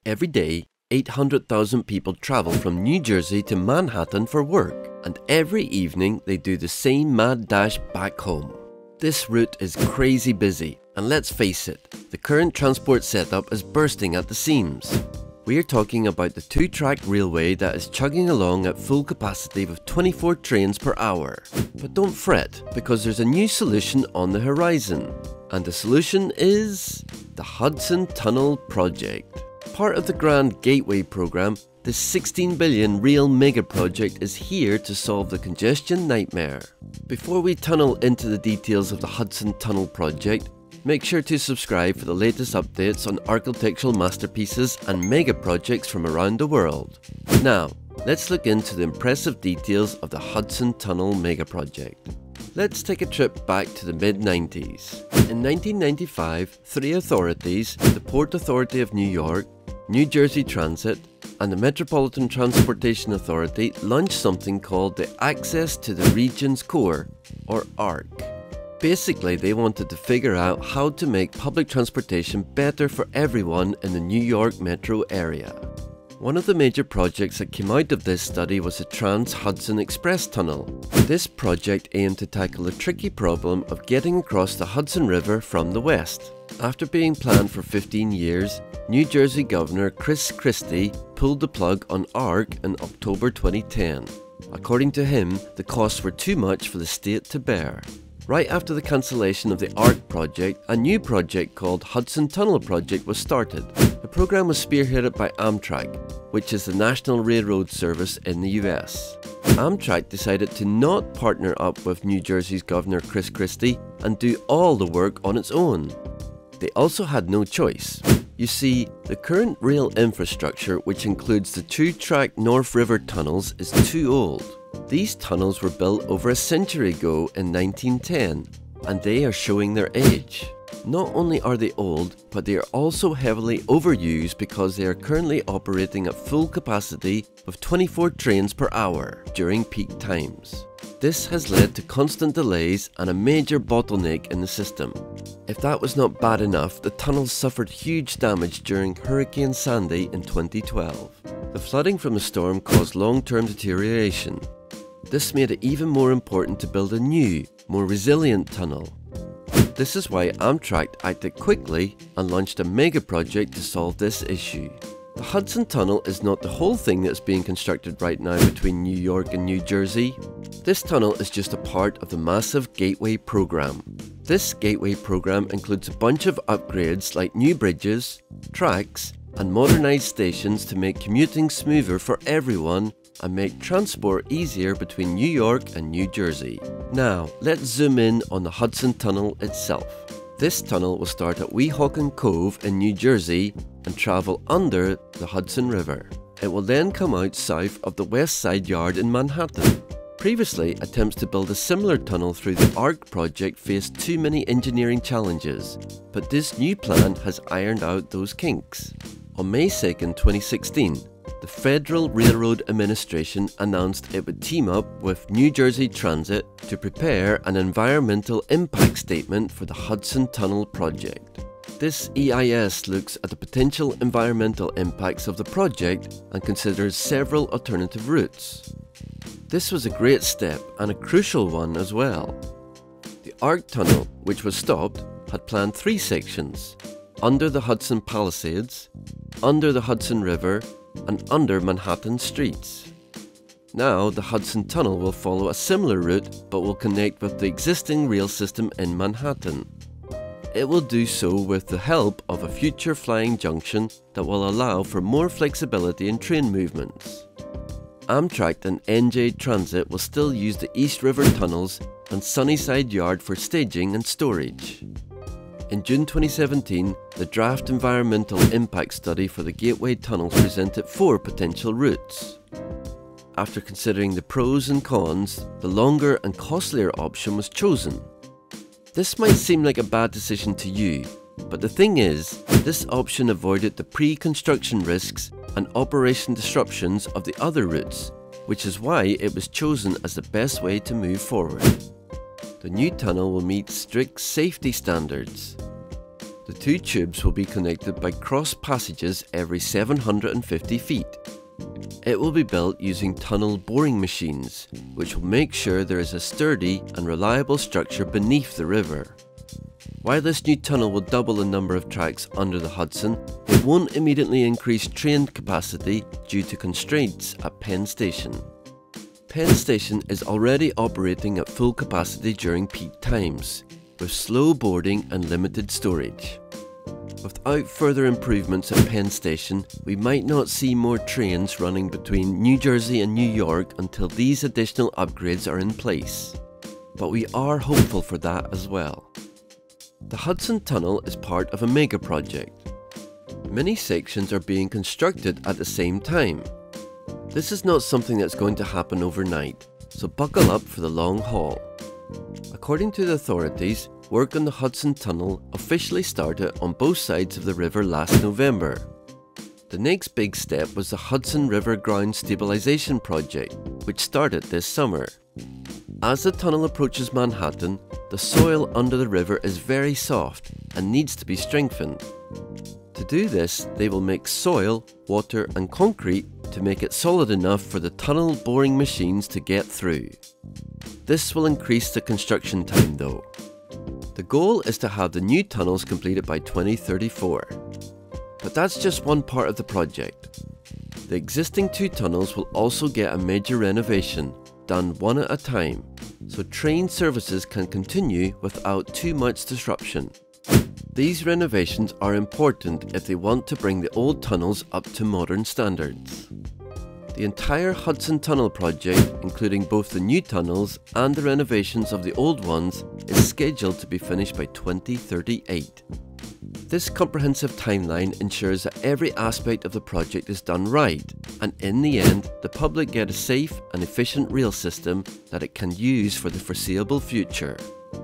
Every day, 800,000 people travel from New Jersey to Manhattan for work, and every evening they do the same mad dash back home. This route is crazy busy, and let's face it, the current transport setup is bursting at the seams. We are talking about the two-track railway that is chugging along at full capacity with 24 trains per hour. But don't fret, because there's a new solution on the horizon. And the solution is the Hudson Tunnel Project. Part of the grand Gateway program, this 16 billion real mega project is here to solve the congestion nightmare. Before we tunnel into the details of the Hudson Tunnel Project, make sure to subscribe for the latest updates on architectural masterpieces and mega projects from around the world. Now, let's look into the impressive details of the Hudson Tunnel mega project. Let's take a trip back to the mid-90s. In 1995, three authorities, the Port Authority of New York, New Jersey Transit, and the Metropolitan Transportation Authority launched something called the Access to the Region's Core, or ARC. Basically, they wanted to figure out how to make public transportation better for everyone in the New York metro area. One of the major projects that came out of this study was the Trans-Hudson Express Tunnel. This project aimed to tackle the tricky problem of getting across the Hudson River from the west. After being planned for 15 years, New Jersey Governor Chris Christie pulled the plug on ARC in October 2010. According to him, the costs were too much for the state to bear. Right after the cancellation of the ARC project, a new project called Hudson Tunnel Project was started. The program was spearheaded by Amtrak, which is the national railroad service in the US. Amtrak decided to not partner up with New Jersey's Governor Chris Christie and do all the work on its own. They also had no choice. You see, the current rail infrastructure, which includes the two-track North River tunnels, is too old. These tunnels were built over a century ago in 1910, and they are showing their age. Not only are they old, but they are also heavily overused because they are currently operating at full capacity with 24 trains per hour during peak times. This has led to constant delays and a major bottleneck in the system. If that was not bad enough, the tunnels suffered huge damage during Hurricane Sandy in 2012. The flooding from the storm caused long-term deterioration. This made it even more important to build a new, more resilient tunnel. This is why Amtrak acted quickly and launched a mega project to solve this issue. The Hudson Tunnel is not the whole thing that's being constructed right now between New York and New Jersey. This tunnel is just a part of the massive Gateway program. This Gateway program includes a bunch of upgrades like new bridges, tracks, and modernized stations to make commuting smoother for everyone and make transport easier between New York and New Jersey. Now, let's zoom in on the Hudson Tunnel itself. This tunnel will start at Weehawken Cove in New Jersey and travel under the Hudson River. It will then come out south of the West Side Yard in Manhattan. Previously, attempts to build a similar tunnel through the ARC project faced too many engineering challenges, but this new plan has ironed out those kinks. On May 2, 2016, the Federal Railroad Administration announced it would team up with New Jersey Transit to prepare an environmental impact statement for the Hudson Tunnel Project. This EIS looks at the potential environmental impacts of the project and considers several alternative routes. This was a great step and a crucial one as well. The ARC tunnel, which was stopped, had planned three sections: under the Hudson Palisades, under the Hudson River, and under Manhattan streets. Now the Hudson Tunnel will follow a similar route but will connect with the existing rail system in Manhattan. It will do so with the help of a future flying junction that will allow for more flexibility in train movements. Amtrak and NJ Transit will still use the East River tunnels and Sunnyside Yard for staging and storage. In June 2017, the draft environmental impact study for the Gateway tunnels presented 4 potential routes. After considering the pros and cons, the longer and costlier option was chosen. This might seem like a bad decision to you, but the thing is, this option avoided the pre-construction risks and operation disruptions of the other routes, which is why it was chosen as the best way to move forward. The new tunnel will meet strict safety standards. The two tubes will be connected by cross passages every 750 feet. It will be built using tunnel boring machines, which will make sure there is a sturdy and reliable structure beneath the river. While this new tunnel will double the number of tracks under the Hudson, it won't immediately increase train capacity due to constraints at Penn Station. Penn Station is already operating at full capacity during peak times, with slow boarding and limited storage. Without further improvements at Penn Station, we might not see more trains running between New Jersey and New York until these additional upgrades are in place. But we are hopeful for that as well. The Hudson Tunnel is part of a megaproject. Many sections are being constructed at the same time. This is not something that's going to happen overnight, so buckle up for the long haul. According to the authorities, work on the Hudson Tunnel officially started on both sides of the river last November. The next big step was the Hudson River Ground Stabilization Project, which started this summer. As the tunnel approaches Manhattan, the soil under the river is very soft and needs to be strengthened. To do this, they will mix soil, water and concrete to make it solid enough for the tunnel boring machines to get through. This will increase the construction time though. The goal is to have the new tunnels completed by 2034. But that's just one part of the project. The existing two tunnels will also get a major renovation, done one at a time, so train services can continue without too much disruption. These renovations are important if they want to bring the old tunnels up to modern standards. The entire Hudson Tunnel Project, including both the new tunnels and the renovations of the old ones, is scheduled to be finished by 2038. This comprehensive timeline ensures that every aspect of the project is done right, and in the end, the public get a safe and efficient rail system that it can use for the foreseeable future.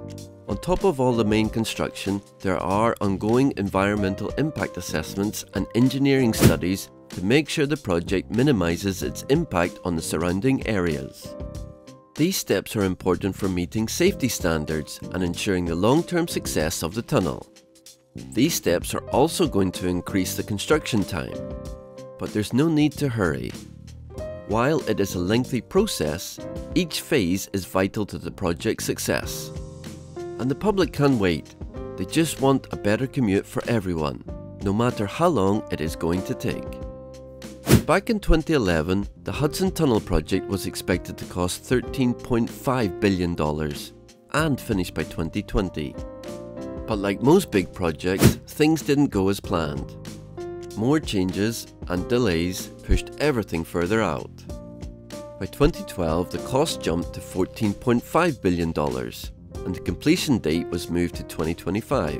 On top of all the main construction, there are ongoing environmental impact assessments and engineering studies to make sure the project minimises its impact on the surrounding areas. These steps are important for meeting safety standards and ensuring the long-term success of the tunnel. These steps are also going to increase the construction time, but there's no need to hurry. While it is a lengthy process, each phase is vital to the project's success. And the public can wait, they just want a better commute for everyone, no matter how long it is going to take. Back in 2011, the Hudson Tunnel Project was expected to cost $13.5 billion and finish by 2020. But like most big projects, things didn't go as planned. More changes and delays pushed everything further out. By 2012, the cost jumped to $14.5 billion and the completion date was moved to 2025.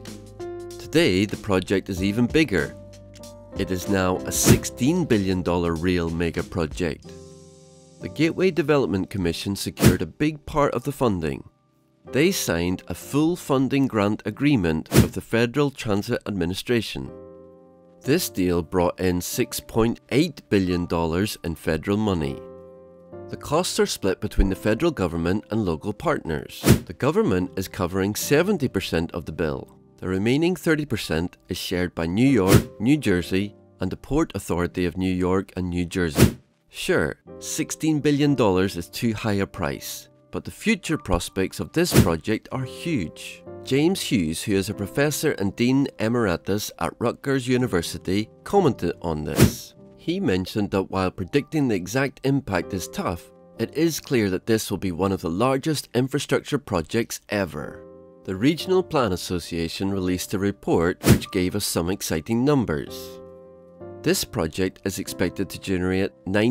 Today, the project is even bigger. It is now a $16 billion rail mega project. The Gateway Development Commission secured a big part of the funding. They signed a full funding grant agreement with the Federal Transit Administration. This deal brought in $6.8 billion in federal money. The costs are split between the federal government and local partners. The government is covering 70% of the bill. The remaining 30% is shared by New York, New Jersey, and the Port Authority of New York and New Jersey. Sure, $16 billion is too high a price, but the future prospects of this project are huge. James Hughes, who is a professor and Dean Emeritus at Rutgers University, commented on this. He mentioned that while predicting the exact impact is tough, it is clear that this will be one of the largest infrastructure projects ever. The Regional Plan Association released a report which gave us some exciting numbers. This project is expected to generate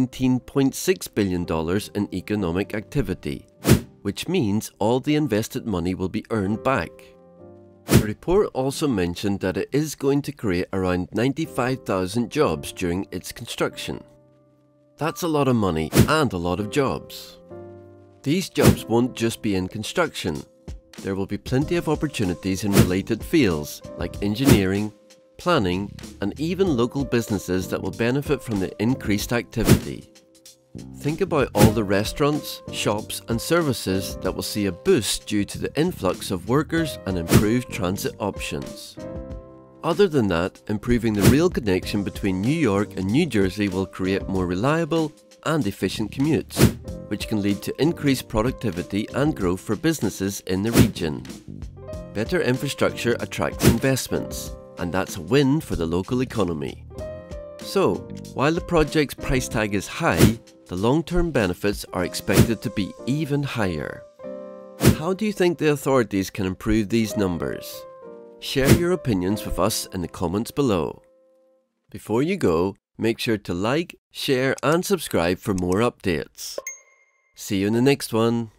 $19.6 billion in economic activity, which means all the invested money will be earned back. The report also mentioned that it is going to create around 95,000 jobs during its construction. That's a lot of money and a lot of jobs. These jobs won't just be in construction. There will be plenty of opportunities in related fields like engineering, planning, and even local businesses that will benefit from the increased activity. Think about all the restaurants, shops and services that will see a boost due to the influx of workers and improved transit options. Other than that, improving the rail connection between New York and New Jersey will create more reliable and efficient commutes, which can lead to increased productivity and growth for businesses in the region. Better infrastructure attracts investments, and that's a win for the local economy. So, while the project's price tag is high, the long-term benefits are expected to be even higher. How do you think the authorities can improve these numbers? Share your opinions with us in the comments below. Before you go, make sure to like, share and subscribe for more updates. See you in the next one.